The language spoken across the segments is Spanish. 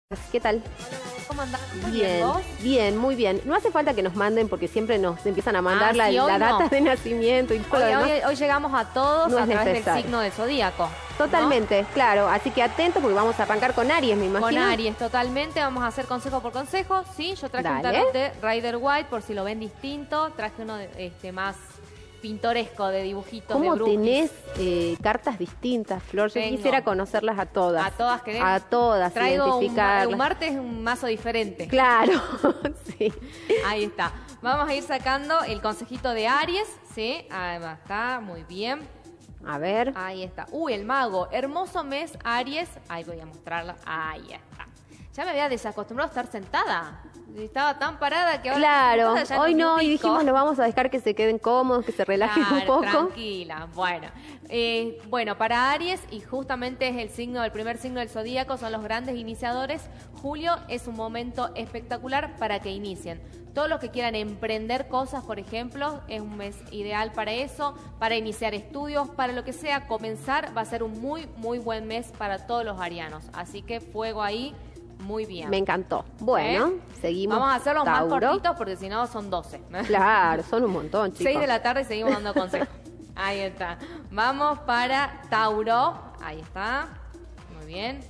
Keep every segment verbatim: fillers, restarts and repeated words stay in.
¿Qué tal? Hola, ¿cómo andás? Bien, ¿Vos? bien, muy bien. No hace falta que nos manden porque siempre nos empiezan a mandar Ah, la, sí, la hoy data no. de nacimiento y todo Hoy, lo demás. hoy- hoy llegamos a todos No a es través necesario. del signo del zodíaco. Totalmente, claro. Así que atento porque vamos a arrancar con Aries, me ¿No? imagino. Con Aries, totalmente. Vamos a hacer consejo por consejo. Sí, yo traje un Dale. tarot de Rider White por si lo ven distinto. Traje uno de, este, más pintoresco de dibujitos ¿Cómo de brujis. tenés eh, cartas distintas, Flor? Yo Tengo. quisiera conocerlas a todas. A todas querés. A todas, Traigo un, ma- identificarlas. un martes un mazo diferente. Claro, sí. Ahí está. Vamos a ir sacando el consejito de Aries. Sí, además está muy bien. A ver. Ahí está. Uy, el mago. Hermoso mes, Aries. Ahí voy a mostrarla. Ahí está. Ya me había desacostumbrado a estar sentada. Estaba tan parada que ahora Claro, estoy sentada, ya hoy me no, y ubico. dijimos, no vamos a dejar que se queden cómodos, que se relajen un Claro, poco. tranquila. Bueno, eh, bueno, para Aries, y justamente es el signo, el primer signo del zodíaco, son los grandes iniciadores. Julio es un momento espectacular para que inicien. Todos los que quieran emprender cosas, por ejemplo, es un mes ideal para eso, para iniciar estudios, para lo que sea, comenzar, va a ser un muy, muy buen mes para todos los arianos. Así que fuego ahí, muy bien. Me encantó. Bueno, ¿Eh? seguimos. Vamos a hacerlos más Tauro. cortitos porque si no son doce. Claro, son un montón, chicos. seis de la tarde y seguimos dando consejos. Ahí está. Vamos para Tauro. Ahí está. Muy bien.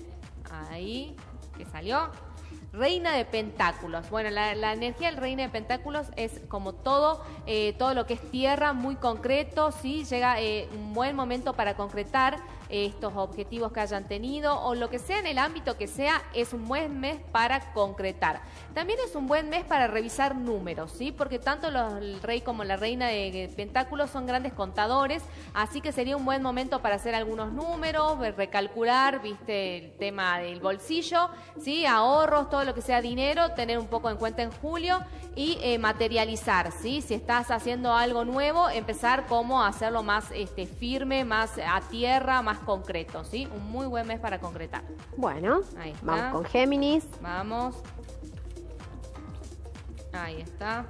Ahí. ¿Qué salió? Reina de Pentáculos. Bueno, la, la energía del Reina de Pentáculos es como todo, eh, todo lo que es tierra, muy concreto, ¿sí? Llega eh, un buen momento para concretar eh, estos objetivos que hayan tenido o lo que sea en el ámbito que sea, es un buen mes para concretar. También es un buen mes para revisar números, ¿sí? Porque tanto los, el rey como la reina de Pentáculos son grandes contadores, así que sería un buen momento para hacer algunos números, recalcular, viste, el tema del bolsillo, ¿sí? Ahorros, todo lo que sea dinero, tener un poco en cuenta en julio y eh, materializar, ¿sí? Si estás haciendo algo nuevo, empezar como a hacerlo más este, firme, más a tierra, más concreto, ¿sí? Un muy buen mes para concretar. Bueno, Ahí está. vamos con Géminis. Vamos. Ahí está.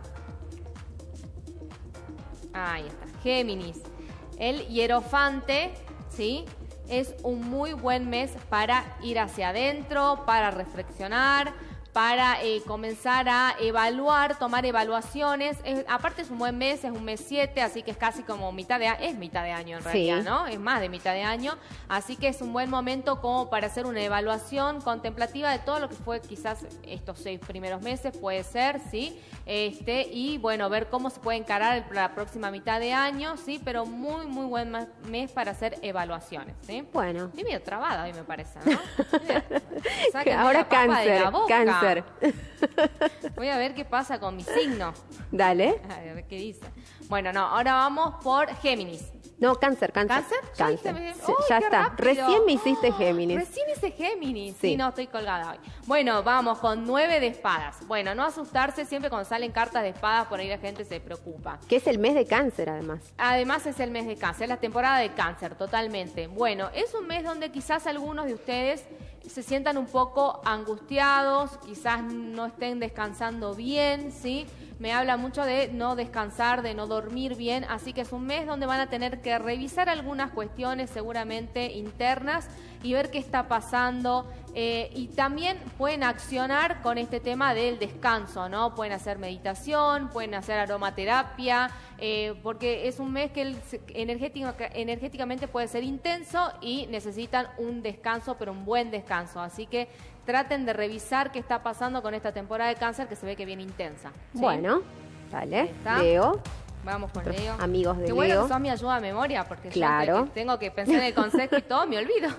Ahí está. Géminis. El hierofante, ¿sí? Es un muy buen mes para ir hacia adentro, para reflexionar, para eh, comenzar a evaluar, tomar evaluaciones. Es, aparte es un buen mes, es un mes siete, así que es casi como mitad de año, es mitad de año en realidad, Sí. ¿no? Es más de mitad de año, así que es un buen momento como para hacer una evaluación contemplativa de todo lo que fue quizás estos seis primeros meses, puede ser, ¿sí? Este, y bueno, ver cómo se puede encarar la próxima mitad de año, ¿sí? Pero muy, muy buen ma- mes para hacer evaluaciones, ¿sí? Bueno. Estoy medio trabada hoy, me parece, ¿no? Sáquenme Ahora la papa de la cáncer, boca. cáncer. Voy a ver qué pasa con mi signo. Dale. A ver qué dice. Bueno, no, ahora vamos por Géminis. No, cáncer, cáncer. ¿Cáncer? Ya Cáncer. hice- Sí, ¡Uy, ya qué está. rápido! Recién me hiciste Géminis. Recién hice Géminis. Sí. Sí, no, estoy colgada hoy. Bueno, vamos con nueve de espadas. Bueno, no asustarse siempre cuando salen cartas de espadas, por ahí la gente se preocupa. Que es el mes de cáncer, además. Además es el mes de cáncer, es la temporada de cáncer, totalmente. Bueno, es un mes donde quizás algunos de ustedes se sientan un poco angustiados, quizás no estén descansando bien, ¿sí? Me habla mucho de no descansar, de no dormir bien, así que es un mes donde van a tener que revisar algunas cuestiones seguramente internas y ver qué está pasando. Eh, y también pueden accionar con este tema del descanso, ¿no? Pueden hacer meditación, pueden hacer aromaterapia, eh, porque es un mes que el, energético, energéticamente puede ser intenso y necesitan un descanso, pero un buen descanso. Así que traten de revisar qué está pasando con esta temporada de cáncer que se ve que viene intensa, ¿sí? Bueno, dale. Ahí está. Leo. Vamos con Otros Leo. amigos de Qué bueno Leo. que sos mi ayuda de memoria, porque Claro. siempre que tengo que pensar en el consejo y todo, me olvido.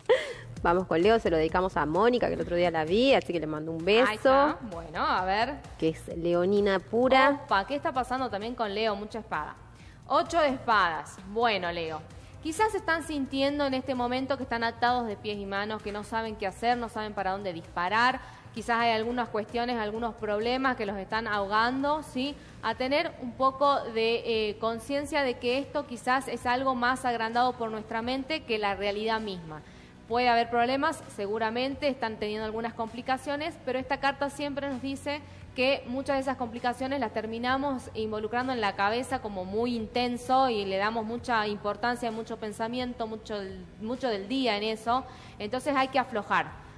Vamos con Leo, se lo dedicamos a Mónica, que el otro día la vi, así que le mando un beso. Ahí está. Bueno, a ver. Que es leonina pura. Opa, ¿qué está pasando también con Leo? Mucha espada. Ocho de espadas. Bueno, Leo. Quizás están sintiendo en este momento que están atados de pies y manos, que no saben qué hacer, no saben para dónde disparar. Quizás hay algunas cuestiones, algunos problemas que los están ahogando, ¿sí? A tener un poco de eh, conciencia de que esto quizás es algo más agrandado por nuestra mente que la realidad misma. Puede haber problemas, seguramente están teniendo algunas complicaciones, pero esta carta siempre nos dice que muchas de esas complicaciones las terminamos involucrando en la cabeza como muy intenso y le damos mucha importancia, mucho pensamiento, mucho, mucho del día en eso. Entonces hay que aflojar.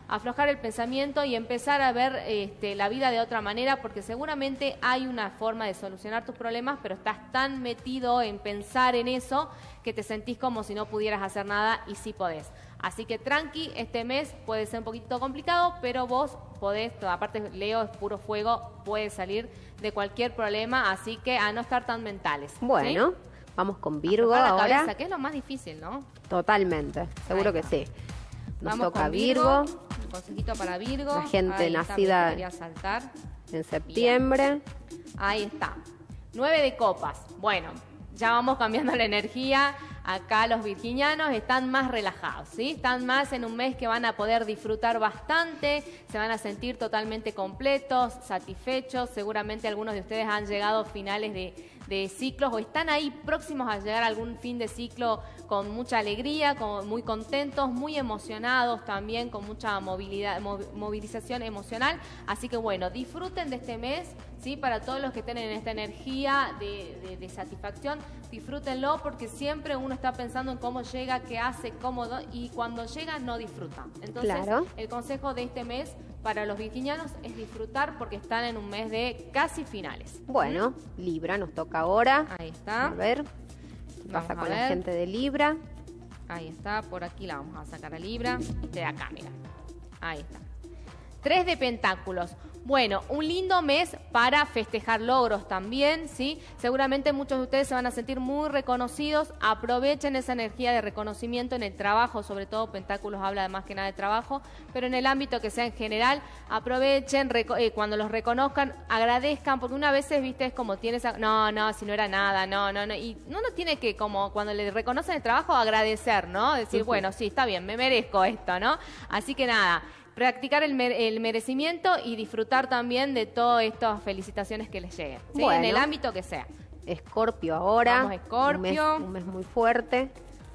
aflojar el pensamiento y empezar a ver este, la vida de otra manera, porque seguramente hay una forma de solucionar tus problemas, pero estás tan metido en pensar en eso que te sentís como si no pudieras hacer nada, y sí podés. Así que tranqui, este mes puede ser un poquito complicado, pero vos podés, aparte Leo es puro fuego, puedes salir de cualquier problema, así que a no estar tan mentales. Bueno, ¿sí? vamos con Virgo Aflojar la ahora. cabeza, que es lo más difícil, ¿no? Totalmente, seguro que sí. Nos Vamos toca con Virgo, Virgo. Un consejito para Virgo. la gente Ahí está, nacida me quería saltar. en septiembre. Ahí está. Nueve de copas. Bueno, ya vamos cambiando la energía. Acá los virginianos están más relajados, ¿sí? Están más en un mes que van a poder disfrutar bastante, se van a sentir totalmente completos, satisfechos. Seguramente algunos de ustedes han llegado a finales de, de ciclos o están ahí próximos a llegar a algún fin de ciclo con mucha alegría, con, muy contentos, muy emocionados también, con mucha movilidad, mov, movilización emocional. Así que bueno, disfruten de este mes, ¿sí? Para todos los que tienen esta energía de, de, de satisfacción, disfrútenlo, porque siempre uno está pensando en cómo llega, qué hace, cómodo, y cuando llega no disfruta. Entonces, claro. El consejo de este mes para los virginianos es disfrutar, porque están en un mes de casi finales. Bueno, ¿Mm? Libra nos toca ahora. Ahí está. A ver, ¿qué Vamos pasa a con ver. la gente de Libra? Ahí está, por aquí la vamos a sacar a Libra. De acá, mira. Ahí está. Tres de pentáculos. Bueno, un lindo mes para festejar logros también, ¿sí? Seguramente muchos de ustedes se van a sentir muy reconocidos. Aprovechen esa energía de reconocimiento en el trabajo, sobre todo Pentáculos habla de más que nada de trabajo, pero en el ámbito que sea en general, aprovechen, eh, cuando los reconozcan, agradezcan, porque una vez, viste, es como tienes, a, no, no, si no era nada, no, no, no, y uno tiene que, como cuando le reconocen el trabajo, agradecer, ¿no? Decir, uh-huh. Bueno, sí, está bien, me merezco esto, ¿no? Así que nada, practicar el, mere el merecimiento y disfrutar también de todas estas felicitaciones que les lleguen, ¿sí? Bueno, en el ámbito que sea. Escorpio ahora. Vamos, Escorpio. Un mes, un mes muy fuerte.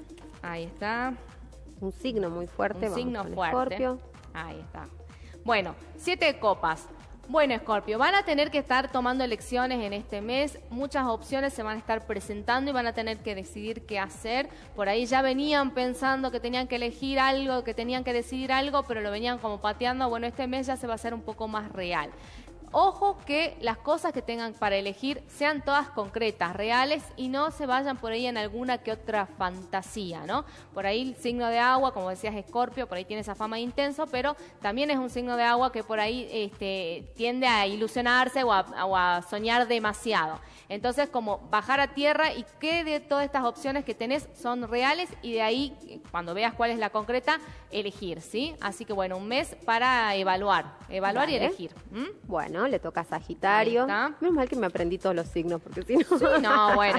Ahí está. Un signo muy fuerte. Un Vamos signo con fuerte. Escorpio. Ahí está. Bueno, siete de copas. Bueno, Escorpio, van a tener que estar tomando elecciones en este mes, muchas opciones se van a estar presentando y van a tener que decidir qué hacer. Por ahí ya venían pensando que tenían que elegir algo, que tenían que decidir algo, pero lo venían como pateando. Bueno, este mes ya se va a hacer un poco más real. Ojo que las cosas que tengan para elegir sean todas concretas, reales, y no se vayan por ahí en alguna que otra fantasía, ¿no? Por ahí el signo de agua, como decías, Escorpio, por ahí tiene esa fama de intenso, pero también es un signo de agua que por ahí este, tiende a ilusionarse o a, o a soñar demasiado. Entonces, como bajar a tierra y qué de todas estas opciones que tenés son reales, y de ahí, cuando veas cuál es la concreta, elegir, ¿sí? Así que bueno, un mes para evaluar, evaluar Vale. y elegir. ¿Mm? Bueno, le toca a Sagitario. Menos mal que me aprendí todos los signos, porque si no... Sí, no, bueno.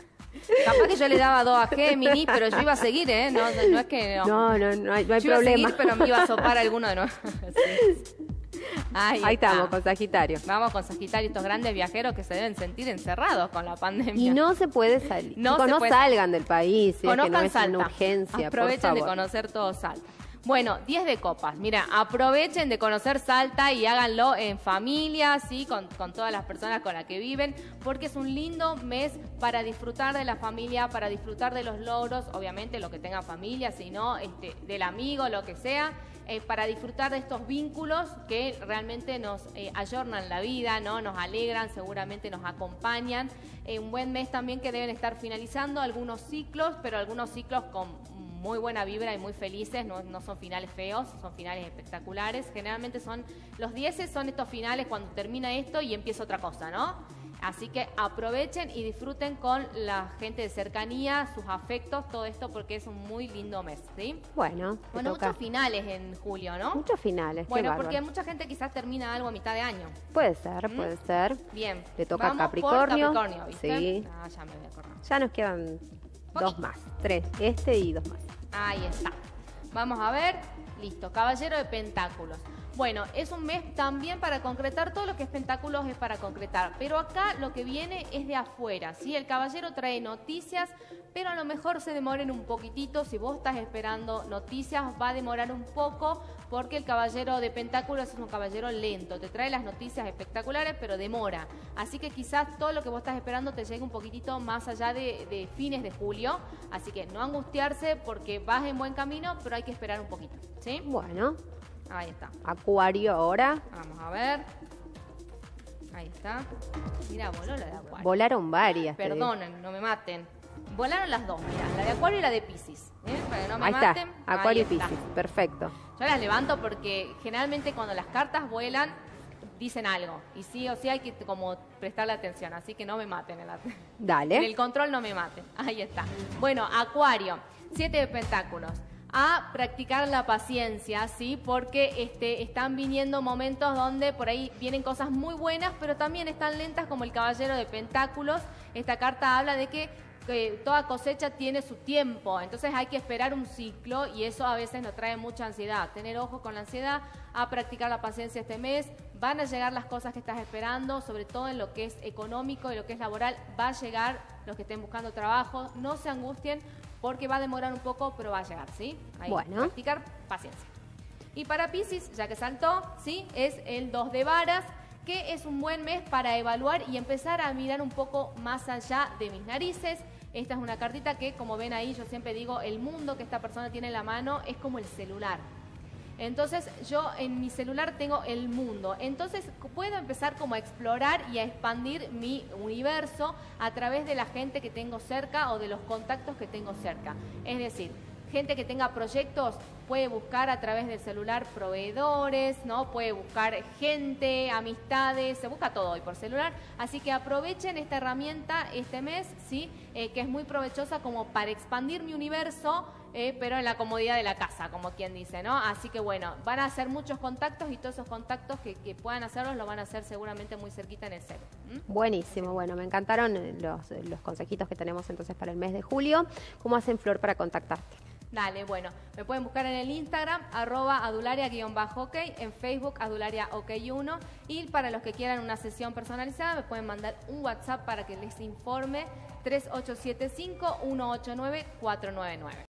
Capaz que yo le daba dos a Géminis, pero yo iba a seguir, ¿eh? No, no es que... No, no, no, no hay, no hay yo problema. Iba a seguir, pero me iba a sopar alguno de nuevo. Sí. Ahí, Ahí está. estamos, con Sagitario. Vamos con Sagitario, estos grandes viajeros que se deben sentir encerrados con la pandemia. Y no se puede salir. No, Chicos, se no puede salgan salir. del país, si Conozcan es que no es Salta. una urgencia, Aprovechen por de favor. conocer todo Salta. Bueno, diez de copas. Mira, aprovechen de conocer Salta y háganlo en familia, ¿sí? Con, con todas las personas con las que viven, porque es un lindo mes para disfrutar de la familia, para disfrutar de los logros, obviamente lo que tenga familia, si no, este, del amigo, lo que sea, eh, para disfrutar de estos vínculos que realmente nos eh, ayornan la vida, ¿no? Nos alegran, seguramente nos acompañan. Eh, un buen mes también que deben estar finalizando algunos ciclos, pero algunos ciclos con muy buena vibra y muy felices, no, no son finales feos, son finales espectaculares. Generalmente son, los dieces son estos finales cuando termina esto y empieza otra cosa, ¿no? Así que aprovechen y disfruten con la gente de cercanía, sus afectos, todo esto, porque es un muy lindo mes, ¿sí? Bueno, Bueno, toca. muchos finales en julio, ¿no? Muchos finales, Bueno, qué porque bárbaro. mucha gente quizás termina algo a mitad de año. Puede ser, ¿Mm? puede ser. Bien. Le toca a Vamos Capricornio. por Capricornio, ¿viste? Sí. Ah, ya me voy a acordar. Ya nos quedan dos Poquito. más. Tres, este y dos más. Ahí está. Vamos a ver. Listo. Caballero de Pentáculos. Bueno, es un mes también para concretar. Todo lo que es Pentáculos es para concretar. Pero acá lo que viene es de afuera, ¿sí? El caballero trae noticias, pero a lo mejor se demoren un poquitito. Si vos estás esperando noticias, va a demorar un poco, porque el caballero de Pentáculos es un caballero lento. Te trae las noticias espectaculares, pero demora. Así que quizás todo lo que vos estás esperando te llegue un poquitito más allá de, de fines de julio. Así que no angustiarse, porque vas en buen camino, pero hay que esperar un poquito, ¿sí? Bueno, Ahí está. Acuario ahora. Vamos a ver. Ahí está. Mira, voló la de Acuario. Volaron varias. te digo. Perdonen, no me maten. Volaron las dos, mira, la de Acuario y la de Piscis. ¿eh? Para que no me Ahí maten. está, Acuario Ahí y está. Piscis, perfecto. Yo las levanto porque generalmente cuando las cartas vuelan, dicen algo. Y sí o sí hay que como prestarle atención, así que no me maten en, la, en Dale. el control, no me maten. Ahí está. Bueno, Acuario, siete de pentáculos. A practicar la paciencia, ¿sí? Porque este, están viniendo momentos donde por ahí vienen cosas muy buenas, pero también están lentas como el Caballero de Pentáculos. Esta carta habla de que, que toda cosecha tiene su tiempo, entonces hay que esperar un ciclo y eso a veces nos trae mucha ansiedad. Tener ojo con la ansiedad, a practicar la paciencia este mes. Van a llegar las cosas que estás esperando, sobre todo en lo que es económico y lo que es laboral. Va a llegar los que estén buscando trabajo. No se angustien porque va a demorar un poco, pero va a llegar, ¿sí? Ahí, Bueno. practicar paciencia. Y para Piscis, ya que saltó, ¿sí? Es el dos de varas, que es un buen mes para evaluar y empezar a mirar un poco más allá de mis narices. Esta es una cartita que, como ven ahí, yo siempre digo, el mundo que esta persona tiene en la mano es como el celular. Entonces yo en mi celular tengo el mundo, entonces puedo empezar como a explorar y a expandir mi universo a través de la gente que tengo cerca o de los contactos que tengo cerca. Es decir, gente que tenga proyectos puede buscar a través del celular proveedores, ¿no? Puede buscar gente, amistades, se busca todo hoy por celular. Así que aprovechen esta herramienta este mes, ¿sí? Eh, que es muy provechosa como para expandir mi universo, eh, pero en la comodidad de la casa, como quien dice, ¿no? Así que bueno, van a hacer muchos contactos y todos esos contactos que, que puedan hacerlos lo van a hacer seguramente muy cerquita en el cero. ¿Mm? Buenísimo, bueno, me encantaron los, los consejitos que tenemos entonces para el mes de julio. ¿Cómo hacen, Flor, para contactarte? Dale, bueno, me pueden buscar en el Instagram, arroba adularia-ok, en Facebook adulariaok uno, y para los que quieran una sesión personalizada me pueden mandar un WhatsApp para que les informe tres ocho siete cinco, uno ocho nueve, cuatro nueve nueve.